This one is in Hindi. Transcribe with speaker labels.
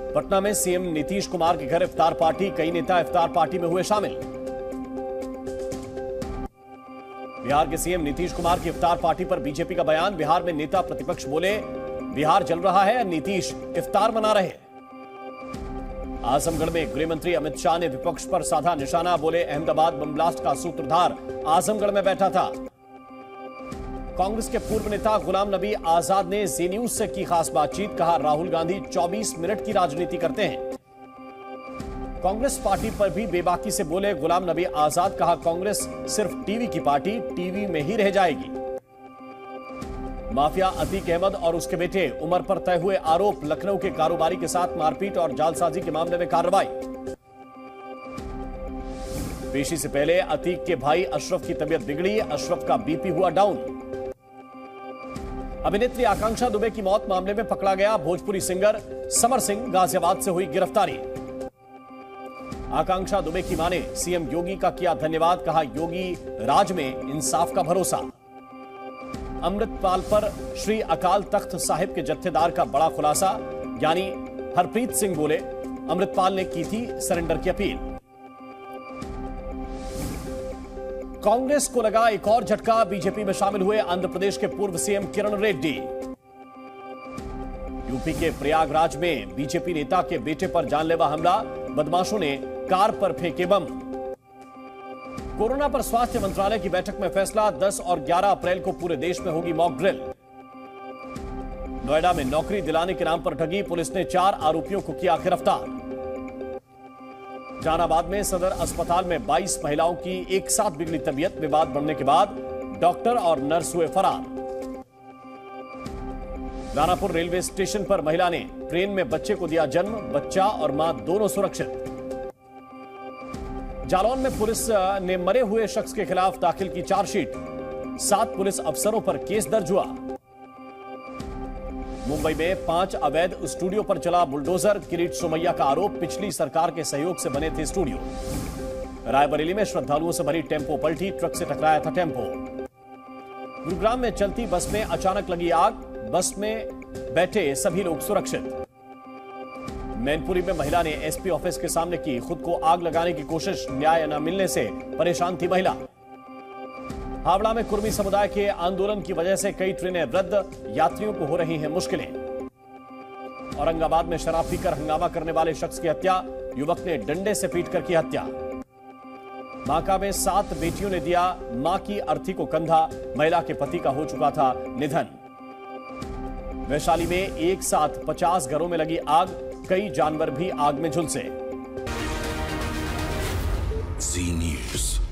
Speaker 1: पटना में सीएम नीतीश कुमार के घर इफ्तार पार्टी, कई नेता इफ्तार पार्टी में हुए शामिल। बिहार के सीएम नीतीश कुमार की इफ्तार पार्टी पर बीजेपी का बयान, बिहार में नेता प्रतिपक्ष बोले बिहार जल रहा है, नीतीश इफ्तार मना रहे। आजमगढ़ में गृह मंत्री अमित शाह ने विपक्ष पर साधा निशाना, बोले अहमदाबाद बम ब्लास्ट का सूत्रधार आजमगढ़ में बैठा था। कांग्रेस के पूर्व नेता गुलाम नबी आजाद ने जी न्यूज से की खास बातचीत, कहा राहुल गांधी 24 मिनट की राजनीति करते हैं। कांग्रेस पार्टी पर भी बेबाकी से बोले गुलाम नबी आजाद, कहा कांग्रेस सिर्फ टीवी की पार्टी, टीवी में ही रह जाएगी। माफिया अतीक अहमद और उसके बेटे उमर पर तय हुए आरोप, लखनऊ के कारोबारी के साथ मारपीट और जालसाजी के मामले में कार्रवाई। पेशी से पहले अतीक के भाई अशरफ की तबीयत बिगड़ी, अशरफ का बीपी हुआ डाउन। अभिनेत्री आकांक्षा दुबे की मौत मामले में पकड़ा गया भोजपुरी सिंगर समर सिंह, गाजियाबाद से हुई गिरफ्तारी। आकांक्षा दुबे की मां ने सीएम योगी का किया धन्यवाद, कहा योगी राज में इंसाफ का भरोसा। अमृतपाल पर श्री अकाल तख्त साहिब के जत्थेदार का बड़ा खुलासा, यानी हरप्रीत सिंह बोले अमृतपाल ने की थी सरेंडर की अपील। कांग्रेस को लगा एक और झटका, बीजेपी में शामिल हुए आंध्र प्रदेश के पूर्व सीएम किरण रेड्डी। यूपी के प्रयागराज में बीजेपी नेता के बेटे पर जानलेवा हमला, बदमाशों ने कार पर फेंके बम। कोरोना पर स्वास्थ्य मंत्रालय की बैठक में फैसला, 10 और 11 अप्रैल को पूरे देश में होगी मॉक ड्रिल। नोएडा में नौकरी दिलाने के नाम पर ठगी, पुलिस ने 4 आरोपियों को किया गिरफ्तार। जहानाबाद में सदर अस्पताल में 22 महिलाओं की एक साथ बिगड़ी तबीयत, विवाद बढ़ने के बाद डॉक्टर और नर्स हुए फरार। दानापुर रेलवे स्टेशन पर महिला ने ट्रेन में बच्चे को दिया जन्म, बच्चा और मां दोनों सुरक्षित। जालौन में पुलिस ने मरे हुए शख्स के खिलाफ दाखिल की चार्जशीट, 7 पुलिस अफसरों पर केस दर्ज हुआ। मुंबई में 5 अवैध स्टूडियो पर चला बुलडोजर, किरीट सोमैया का आरोप, पिछली सरकार के सहयोग से बने थे स्टूडियो। रायबरेली में श्रद्धालुओं से भरी टेंपो पलटी, ट्रक से टकराया था टेंपो। गुरुग्राम में चलती बस में अचानक लगी आग, बस में बैठे सभी लोग सुरक्षित। मैनपुरी में महिला ने एसपी ऑफिस के सामने की खुद को आग लगाने की कोशिश, न्याय न मिलने से परेशान थी महिला। हावड़ा में कुर्मी समुदाय के आंदोलन की वजह से कई ट्रेनें रद्द, यात्रियों को हो रही हैं मुश्किलें। औरंगाबाद में शराब पीकर हंगामा करने वाले शख्स की हत्या, युवक ने डंडे से पीटकर की हत्या। बांका में 7 बेटियों ने दिया मां की अर्थी को कंधा, महिला के पति का हो चुका था निधन। वैशाली में एक साथ 50 घरों में लगी आग, कई जानवर भी आग में झुलसे।
Speaker 2: जी न्यूज।